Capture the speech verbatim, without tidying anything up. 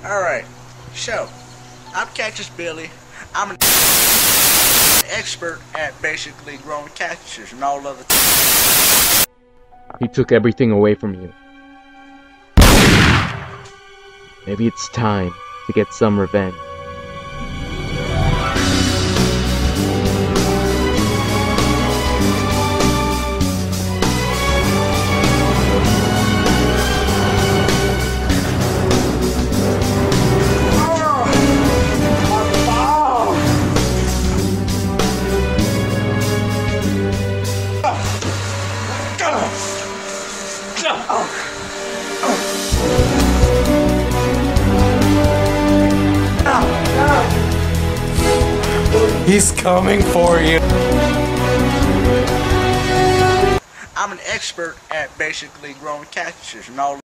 Alright, so, I'm Cactus Billy. I'm an expert at basically growing cactuses and all other things. He took everything away from you. Maybe it's time to get some revenge. He's coming for you. I'm an expert at basically growing cactuses and all